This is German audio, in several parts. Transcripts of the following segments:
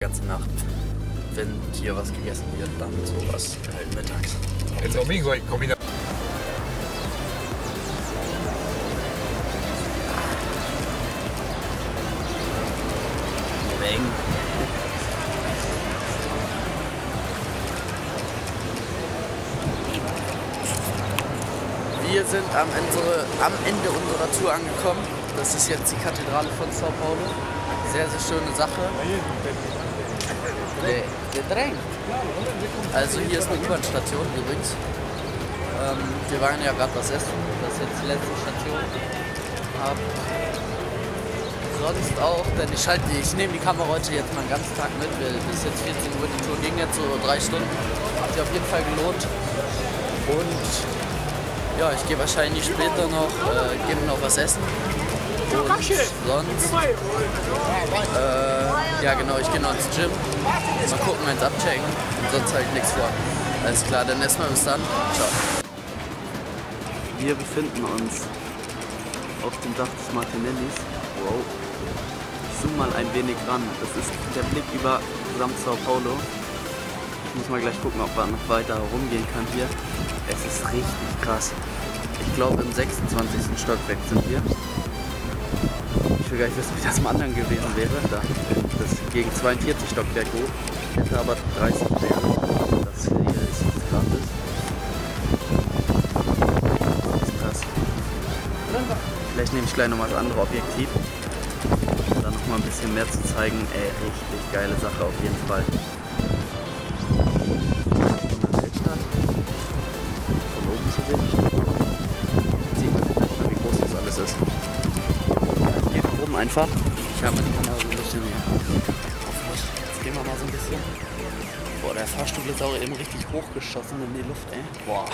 ganze Nacht. Wenn hier was gegessen wird, dann sowas halt mittags. El domingo hay comida. Wir sind am Ende unserer Tour angekommen. Das ist jetzt die Kathedrale von Sao Paulo. Sehr, sehr schöne Sache. Also hier ist eine U-Bahn-Station übrigens. Wir waren ja gerade was essen. Das ist jetzt die letzte Station. Sonst auch, denn ich nehme die Kamera heute jetzt mal den ganzen Tag mit. Bis jetzt 14 Uhr, die Tour ging jetzt so 3 Stunden. Hat sich auf jeden Fall gelohnt. Und ja, ich gehe wahrscheinlich später noch, was essen. Und sonst, ja genau, ich gehe noch ins Gym. Mal gucken, eins abchecken. Und sonst halt nichts vor. Alles klar, dann erstmal bis dann. Ciao. Wir befinden uns auf dem Dach des Martinellis. Wow. Ich zoome mal ein wenig ran. Das ist der Blick über gesamt Sao Paulo. Ich muss mal gleich gucken, ob man noch weiter herumgehen kann hier. Es ist richtig krass. Ich glaube im 26. Stockwerk sind wir. Ich will gar nicht wissen, wie das im anderen gewesen wäre. Das gegen 42 Stockwerk hoch. Hätte aber 30 wäre. Das hier ist jetzt gratis. Das ist krass. Vielleicht nehme ich gleich nochmal das andere Objektiv. Um dann nochmal ein bisschen mehr zu zeigen. Ey, richtig geile Sache auf jeden Fall. Einfach. Ich habe die Kamera so ein bisschen mehr aufmacht. Jetzt gehen wir mal so ein bisschen. Boah, der Fahrstuhl ist auch eben richtig hochgeschossen in die Luft, ey. Boah.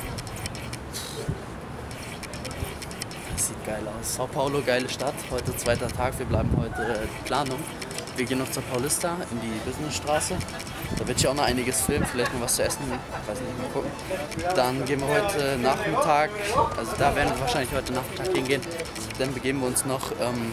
Das sieht geil aus. Sao Paulo, geile Stadt. Heute zweiter Tag. Wir bleiben heute Planung. Wir gehen noch zur Paulista in die Businessstraße. Da wird ja auch noch einiges filmen, vielleicht noch was zu essen, weiß nicht, mal gucken. Dann gehen wir heute Nachmittag, also da werden wir wahrscheinlich heute Nachmittag hingehen. Dann begeben wir uns noch,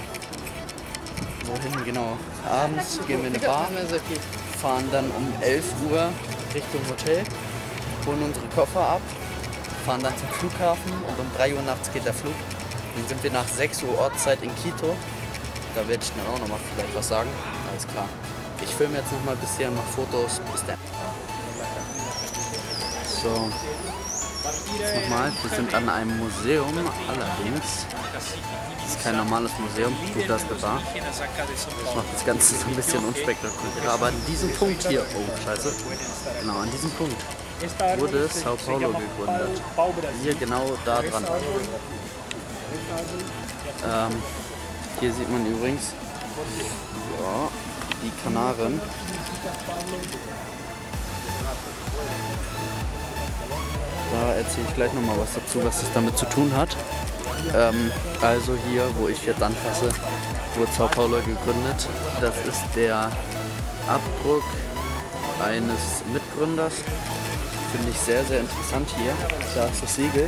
wohin genau? Abends gehen wir in eine Bar, fahren dann um 11 Uhr Richtung Hotel, holen unsere Koffer ab, fahren dann zum Flughafen und um 3 Uhr nachts geht der Flug. Dann sind wir nach 6 Uhr Ortszeit in Quito. Da werde ich dann auch noch mal vielleicht was sagen. Alles klar. Ich filme jetzt noch mal ein bisschen, mache Fotos. Bis dann. So. Jetzt nochmal. Wir sind an einem Museum. Allerdings. Das ist kein normales Museum. Gut, das ist eine Bar. Das macht das Ganze so ein bisschen unspektakulär. Aber an diesem Punkt hier. Oh, scheiße. Genau, an diesem Punkt wurde Sao Paulo gegründet. Hier genau da dran. Hier sieht man übrigens ja, die Kanaren. Da erzähle ich gleich nochmal was dazu, was es damit zu tun hat. Also hier, wo ich jetzt anfasse, wurde Sao Paulo gegründet. Das ist der Abdruck eines Mitgründers. Finde ich sehr, sehr interessant hier. Da ist das Siegel.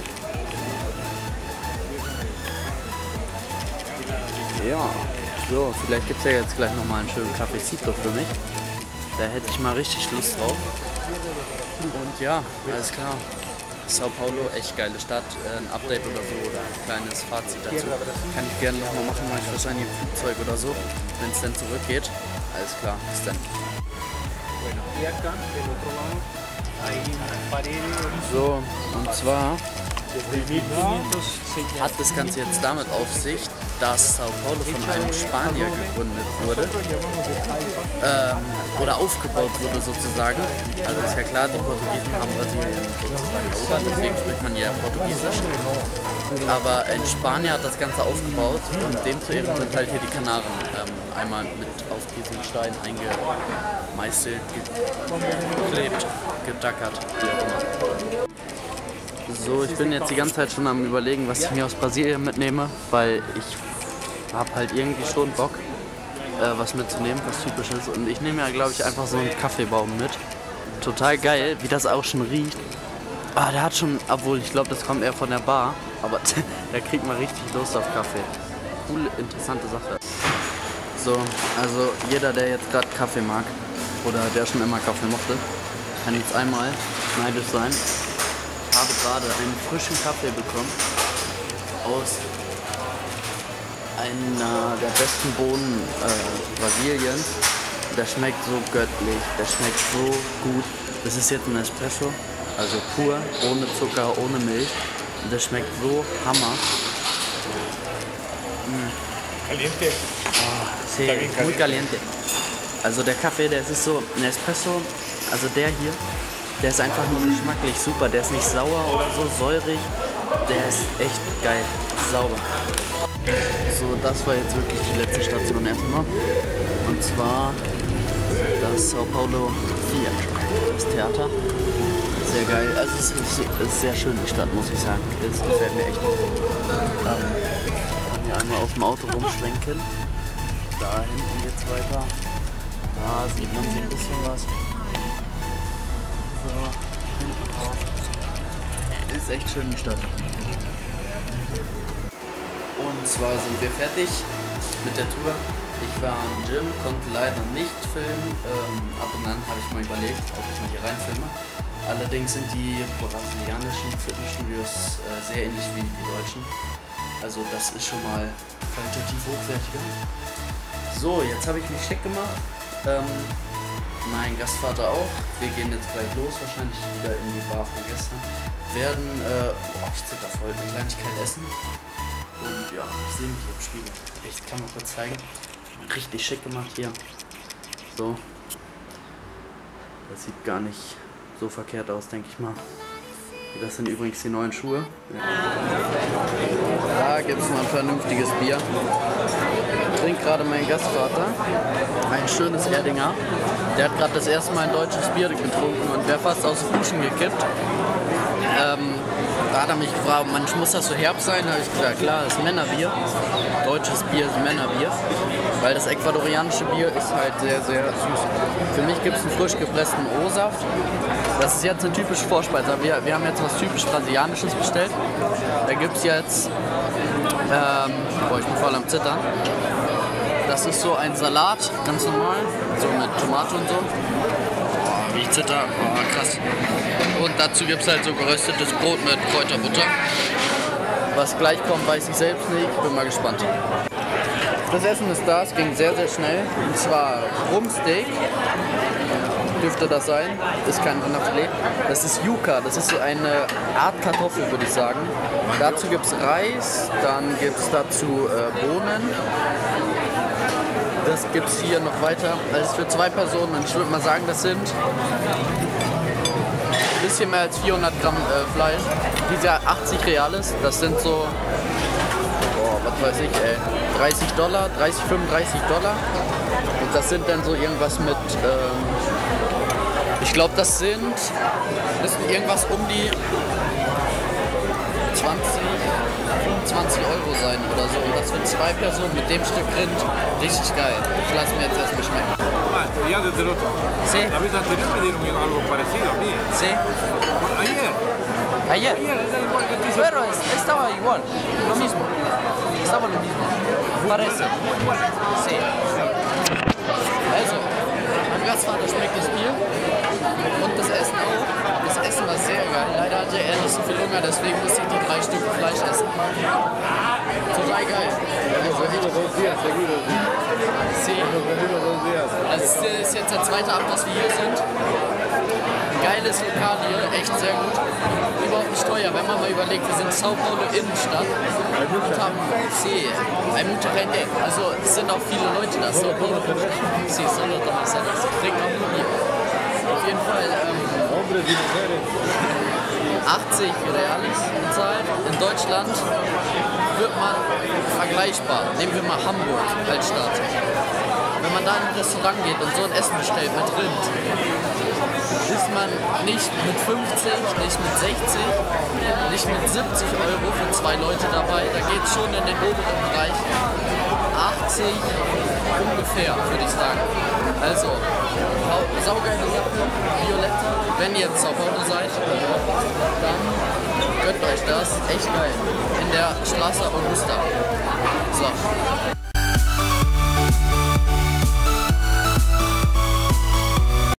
Ja, so, vielleicht gibt es ja jetzt gleich nochmal einen schönen Cafecito für mich. Da hätte ich mal richtig Lust drauf. Und ja, alles klar. Sao Paulo, echt geile Stadt. Ein Update oder so oder ein kleines Fazit dazu. Kann ich gerne nochmal machen, mache ich wahrscheinlich im Flugzeug oder so, wenn es dann zurückgeht. Alles klar, bis dann. So, und zwar hat das Ganze jetzt damit auf sich, dass Sao Paulo von einem Spanier gegründet wurde oder aufgebaut wurde sozusagen. Also ist ja klar, die Portugiesen haben Brasilien sozusagen erobert, deswegen spricht man ja Portugiesisch. Aber ein Spanier hat das Ganze aufgebaut und dem zu Ehren sind halt hier die Kanaren einmal mit auf diesen Stein eingemeißelt, geklebt, gedackert, wie auch immer. So, ich bin jetzt die ganze Zeit schon am Überlegen, was ich mir aus Brasilien mitnehme, weil ich habe halt irgendwie schon Bock, was mitzunehmen, was typisches. Und ich nehme ja, glaube ich, einfach so einen Kaffeebaum mit. Total geil, wie das auch schon riecht. Ah, der hat schon, obwohl ich glaube, das kommt eher von der Bar, aber da kriegt man richtig Lust auf Kaffee. Coole, interessante Sache. So, also jeder, der jetzt gerade Kaffee mag, oder der schon immer Kaffee mochte, kann jetzt einmal neidisch sein. Ich habe gerade einen frischen Kaffee bekommen aus einer der besten Bohnen Brasiliens. Der schmeckt so göttlich, der schmeckt so gut. Das ist jetzt ein Espresso, also pur, ohne Zucker, ohne Milch. Und der schmeckt so Hammer. Caliente. Oh, sí, muy caliente. Also der Kaffee, der ist so ein Espresso, also der hier, der ist einfach nur geschmacklich super. Der ist nicht sauer oder so säurig, der ist echt geil, sauber. So, das war jetzt wirklich die letzte Station erstmal. Und zwar das Sao Paulo Theater, das Theater. Sehr geil, also es ist sehr schön, die Stadt, muss ich sagen. Das gefällt mir echt. Kann hier einmal auf dem Auto rumschwenken. Da hinten geht's weiter. Da sieht man so ein bisschen was. So, hinten drauf. Ist echt schön, die Stadt. Und zwar sind wir fertig mit der Tour. Ich war am Gym, konnte leider nicht filmen. Ab und an habe ich mal überlegt, ob ich mal hier reinfilme. Allerdings sind die brasilianischen Fitnessstudios sehr ähnlich wie die deutschen. Also das ist schon mal qualitativ hochwertiger. So, jetzt habe ich mich schick gemacht. Mein Gastvater auch. Wir gehen jetzt gleich los, wahrscheinlich wieder in die Bar von gestern. Werden, ich zitter voll, eine Kleinigkeit essen. Und ja, ich sehe mich hier im Spiegel. Ich kann mal kurz zeigen. Richtig schick gemacht hier. So. Das sieht gar nicht so verkehrt aus, denke ich mal. Das sind übrigens die neuen Schuhe. Ja. Da gibt es mal ein vernünftiges Bier. Trinkt gerade mein Gastvater ein schönes Erdinger. Der hat gerade das erste Mal ein deutsches Bier getrunken und wäre fast aus dem Duschen gekippt. Da hat er mich gefragt, manchmal muss das so herb sein? Da habe ich gesagt, klar, das ist Männerbier. Deutsches Bier ist Männerbier. Weil das ecuadorianische Bier ist halt sehr, sehr süß. Für mich gibt es einen frisch gepressten O-Saft. Das ist jetzt eine typische Vorspeise. Wir haben jetzt was typisch Brasilianisches bestellt. Da gibt es jetzt, ich bin voll am Zittern. Das ist so ein Salat, ganz normal, so mit Tomate und so. Wie ich zitter, krass. Und dazu gibt es halt so geröstetes Brot mit Kräuterbutter. Was gleich kommt, weiß ich selbst nicht. Ich bin mal gespannt. Das Essen ist da, es ging sehr, sehr schnell. Und zwar Rumpsteak, dürfte das sein. Ist kein Rinderfilet. Das ist Yuca, das ist so eine Art Kartoffel, würde ich sagen. Dazu gibt es Reis, dann gibt es dazu Bohnen. Das gibt es hier noch weiter. Das ist für 2 Personen und ich würde mal sagen, das sind ein bisschen mehr als 400 Gramm Fleisch. Diese 80 Reales, das sind so, was weiß ich, ey, $30, 35 $. Und das sind dann so irgendwas mit, ich glaube, das müssen irgendwas um die 25 Euro sein oder so. Und das für 2 Personen mit dem Stück Rind. Richtig geil. Ich lasse mir jetzt erstmal schmecken. Ya desde el otro. Sí. La vez anterior me dieron algo parecido a mí. Sí. Ayer. Ayer. Ayer era igual que tú. Pero estaba igual. Lo mismo. Estaba lo mismo. Parece. Sí. Also, mein Gastvater schmeckt das Bier. Und das Essen auch. Das Essen war sehr geil. Leider hatte er nicht so viel Hunger, deswegen musste ich die 3 Stück Fleisch essen. Total geil. Also es ist jetzt der zweite Abend, dass wir hier sind. Ein geiles Lokal hier, echt sehr gut. Überhaupt nicht teuer, wenn man mal überlegt, wir sind Sao Paulo Innenstadt und haben hay mucha gente. Also es sind auch viele Leute da. Sao Paulo solo tomasadas. Trinken auch nur Bier. Auf jeden Fall 80 Reales bezahlt. In Deutschland wird man vergleichbar. Nehmen wir mal Hamburg als Stadt. Wenn man da in ein Restaurant geht und so ein Essen bestellt mit Rind, ist man nicht mit 50, nicht mit 60, nicht mit 70 Euro für 2 Leute dabei. Da geht es schon in den oberen Bereich. 80 ungefähr, würde ich sagen. Also, saugeile Sache, Violetta. Wenn ihr in Sao Paulo seid, dann gönnt euch das. Echt geil. In der Straße Augusta. So.